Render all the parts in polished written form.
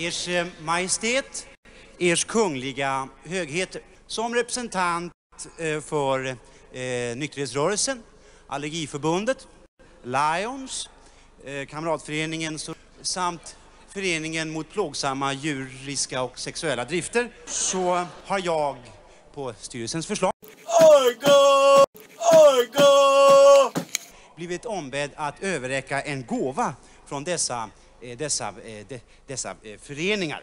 Ers majestät, ers kungliga högheter. Som representant för nykterhetsrörelsen, Allergiförbundet, Lions, Kamratföreningen samt Föreningen mot plågsamma djuriska och sexuella drifter, så har jag på styrelsens förslag blivit ombedd att överräcka en gåva från dessa föreningar.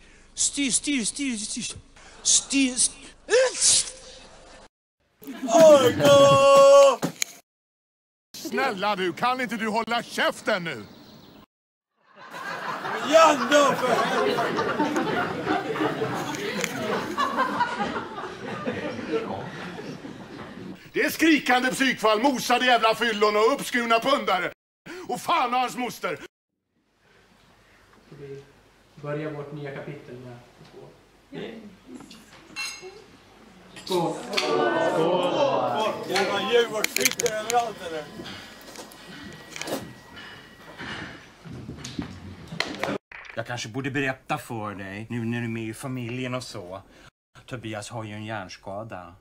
Snälla du, kan inte du hålla käften nu? Janne! Det är skrikande psykfall, mosade jävla fyllon och uppskurna pundare. Och fan och hans moster. Vi börjar vårt nya kapitel med skål. Skål! Skål! Jävla djurvårdsfitter överallt eller? Jag kanske borde berätta för dig, nu när du är med i familjen och så. Tobias har ju en hjärnskada.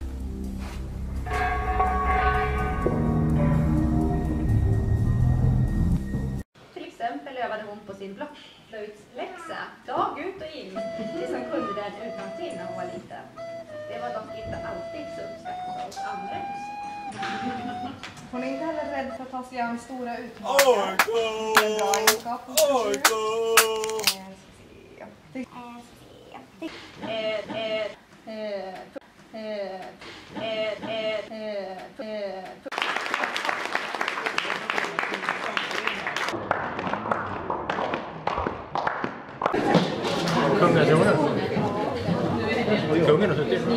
Till exempel övade hon på sin blockflöjtsläxa dag ut och in, det som kunde den utan till när hon var liten. Det var dock inte alltid så uppskattat hos andra. Hon är inte heller rädd för att ta sig an stora utmaningar. En bra egenskap hos Kungen har suttit.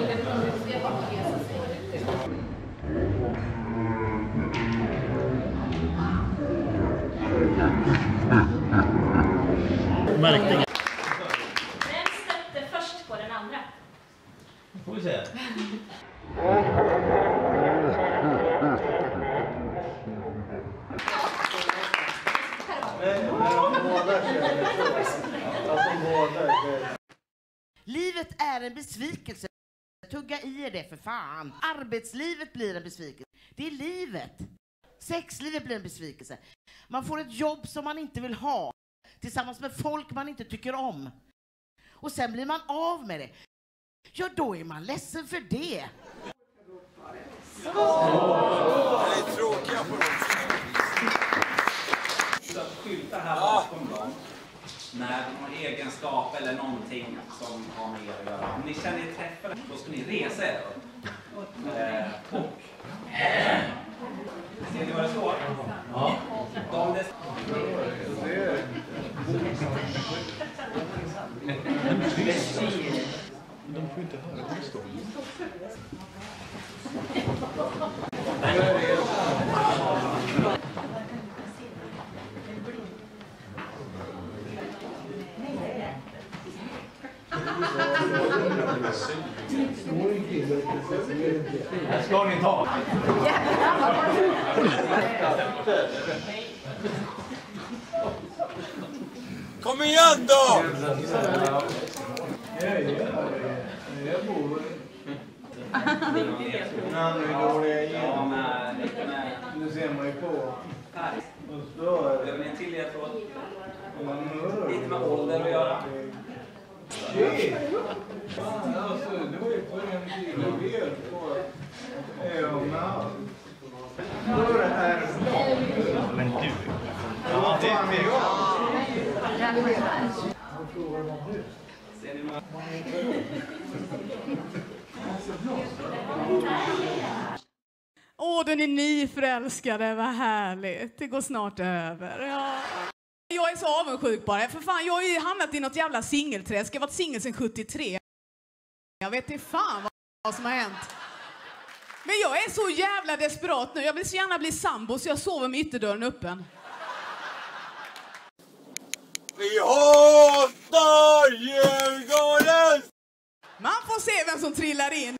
Vem stötte först på den andra? Får vi se. Livet är en besvikelse. Tugga i er det för fan. Arbetslivet blir en besvikelse. Det är livet. Sexlivet blir en besvikelse. Man får ett jobb som man inte vill ha. Tillsammans med folk man inte tycker om. Och sen blir man av med det. Ja, då är man ledsen för det. Det är tråkiga på Så att skylta här bakom dem med någon egenskap eller någonting som har med er att göra. Om ni känner er träffade, då ska ni resa er upp. Och ser ni vad det står? Ja. De får inte höra vad det står. Här ska ni ta. Kom igen då! Nu ser man ju på. Behöver ni en till ledtråd? Lite med ålder att göra. Fan, alltså, det var ju för en till och vet på. Då är det här. Men du. Ja, det är mig. Ser ni några? Åh, den är nyförälskade, vad härligt. Det går snart över. Ja. Jag är så avundsjuk bara. För fan, jag har ju hamnat i något jävla singelträsk. Jag har varit singel sedan 73. Jag vet inte fan vad som har hänt. Men jag är så jävla desperat nu. Jag vill så gärna bli sambo så jag sover med ytterdörren öppen. Vi hatar Djurgården! Man får se vem som trillar in.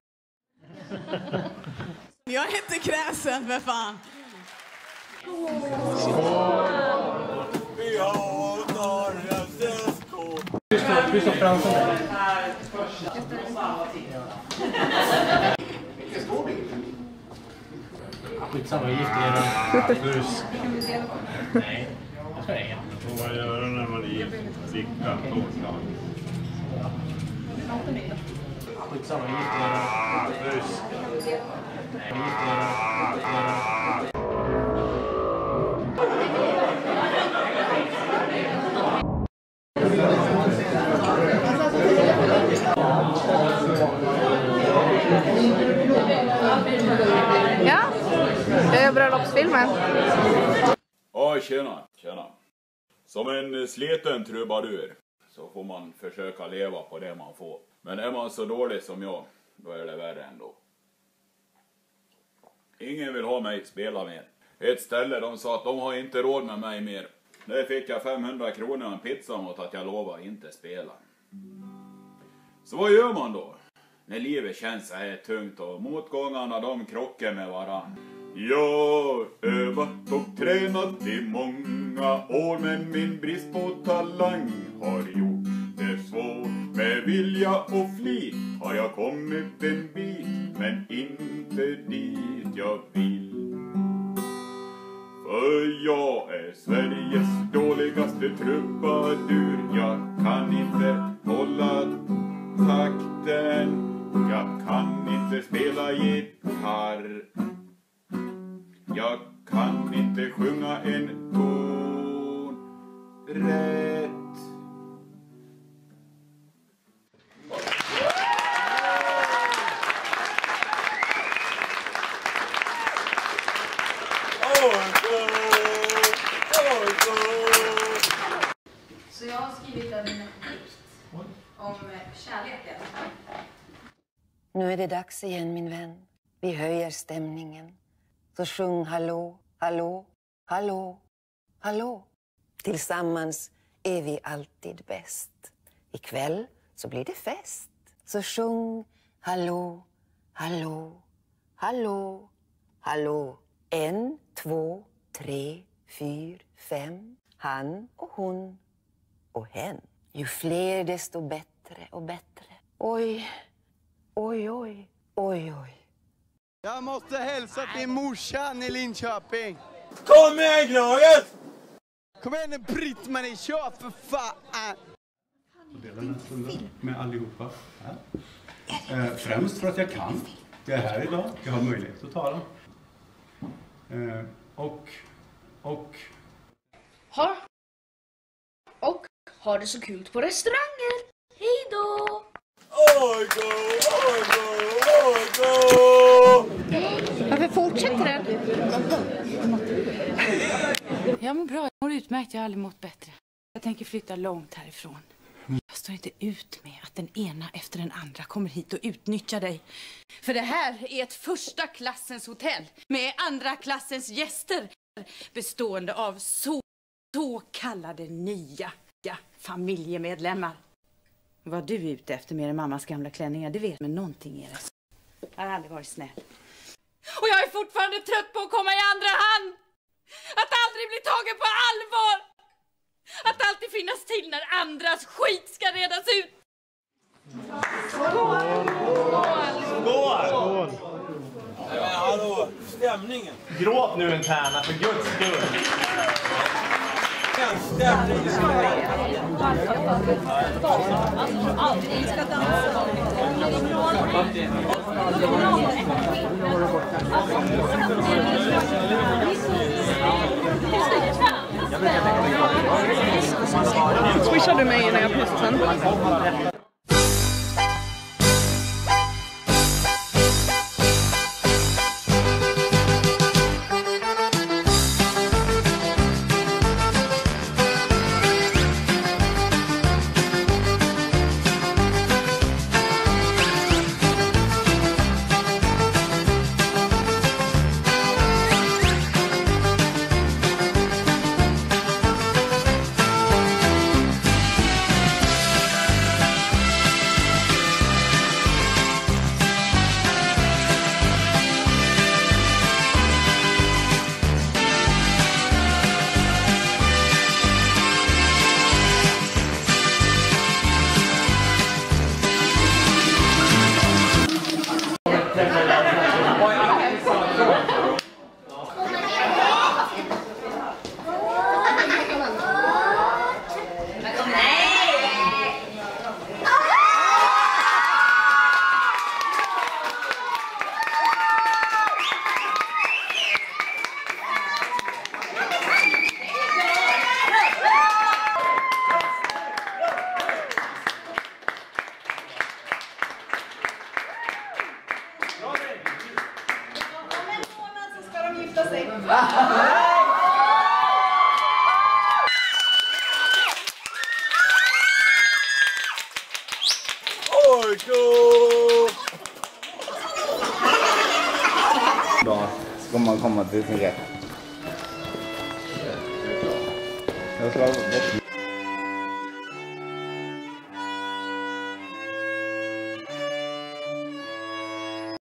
Jag är inte kräsen, för fan. Vi hatar SSK. Du sa Fransson där. Skitsamma, gift är det. Fusk. Nej, jag ska ringa. Och vad gör när man är gift? Dricka tårta. Skitsamma, gift är det. Fusk. Nej, gift är det. Ja, jag gör bröllopsfilmen. Ja, tjena. Som en sliten trubadur så får man försöka leva på det man får. Men är man så dålig som jag, då är det värre ändå. Ingen vill ha mig spela mer. Ett ställe de sa att de har inte råd med mig mer. Där fick jag 500 kronor och en pizza mot att jag lovar inte spela. Så vad gör man då? När livet känns så här tungt och motgångarna de krockar med varann. Jag övat och tränat i många år, men min brist på talang har gjort det svårt. Med vilja och flit har jag kommit en bit, men inte dit jag vill. För jag är Sveriges dåligaste trubadur. Jag kan inte hålla takten. Jag kan inte spela gitarr. Jag kan inte sjunga en ton rätt. Så jag har skrivit en dikt om kärleken. Nu är det dags igen, min vän. Vi höjer stämningen. Så sjung hallå, hallå, hallå, hallå. Tillsammans är vi alltid bäst. Ikväll så blir det fest. Så sjung hallå, hallå, hallå, hallå. 1, 2, 3, 4, 5. Han och hon och hen. Ju fler desto bättre och bättre. Oj, oj, oj, oj, oj. Jag måste hälsa till morsan i Linköping. Kom igen, Gnaget! Kom igen nu, Britt-Marie, kör för fan! Dela den stunden med allihopa. Främst för att jag kan. Jag är här idag. Jag har möjlighet att tala. Och ha det så kul på restaurangen. Hej då! Varför fortsätter den? Jag mår bra, jag mår utmärkt, jag har aldrig mått bättre. Jag tänker flytta långt härifrån. Jag står inte ut med att den ena efter den andra kommer hit och utnyttjar dig. För det här är ett första klassens hotell med andra klassens gäster. Bestående av så kallade nya familjemedlemmar. Vad du är ute efter med mammas gamla klänningar, det vet, men någonting är det. Jag har aldrig varit snäll. Och jag är fortfarande trött på att komma i andra hand. Att aldrig bli tagen på allvar. Att alltid finnas till när andras skit ska redas ut. Skål! Nej, men hallå, stämningen. Gråt nu en tärna för Guds skull. Stämningen. Aldrig ska dansa. Swishar du mig när jag pussar sen? gifta sig. Oj, cool! Då ska man komma till sin rätt. Jag ska bort